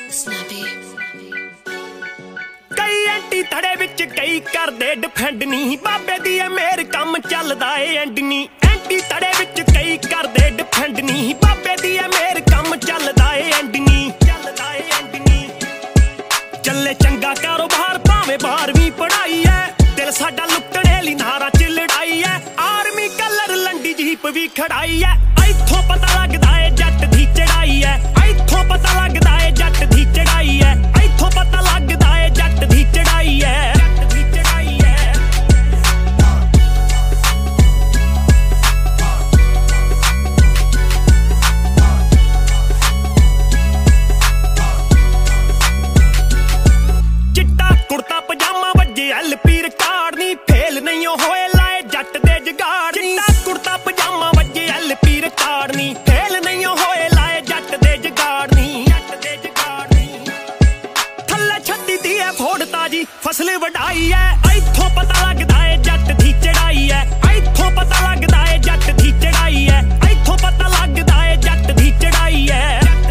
कई एंटी थड़े विच कई करदे डिफेंड नी बाबे दी मेर कम चलदा ए एंड नी एंटी थड़े विच कई करदे डिफेंड नी बाबे दी मेर कम चलदा ए एंड नी चले चंगा कारोबार भावे 12वीं पढ़ाई है दिल साडा लुटणे ली नारा च लड़ाई है आर्मी कलर लंडी जीप भी खड़ाई है इथों पता लगदा है जट दी चढ़ाई है इथों पता लगदा है जट दी चढ़ाई है इथों पता लगदा है जट दी चढ़ाई है चिट्टा कुर्ता पजामा वजे एलपी रिकॉर्ड नी फेल नहीं होए लाए जट दे जगाड़ चिट्टा कुर्ता पजामा वजे एलपी रिकॉर्ड नी फेल नहीं होए लाए जट दे जगाड़ नी थल्ले छड्डी दी है फोड़ ताजी फसल वढाई है इथों पता लगदा है जट दी चढ़ाई है इथों पता लगदा है जट दी चढ़ाई है इथों पता लगदा है जट दी चढ़ाई है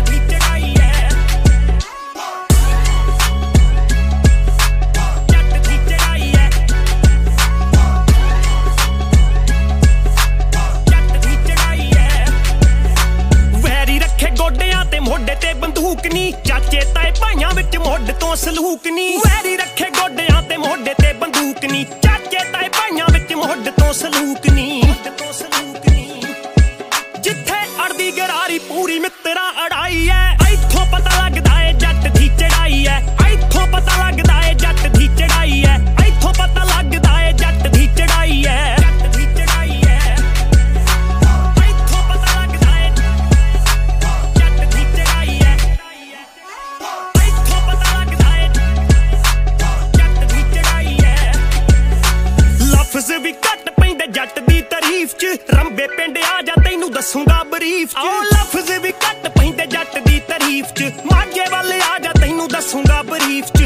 मोढे ते बंदूक नी चाचे ताए भाइयां विच मोढ तो सलूक नी वैरी रखे गोडियां ते मोढे ते बंदूक नी चाचे ताए भाइयां विच मोढ तो सलूक नी जिथे अड़दी गरारी पूरी मित्रा अड़ाई है इथों पता लगदा है जट दी चढ़ाई है इथों पता लगदा है जट दी चढ़ाई है इथों पता लगदा है जट दी चढ़ाई है भी घट पैंदे जट दी तारीफ च रंबे पिंड आ जा तैनू दसूंगा बरीफ च लफ्ज भी घट पैंदे जट दी तारीफ च माझे वाले आ जा तैनू दसूंगा बरीफ च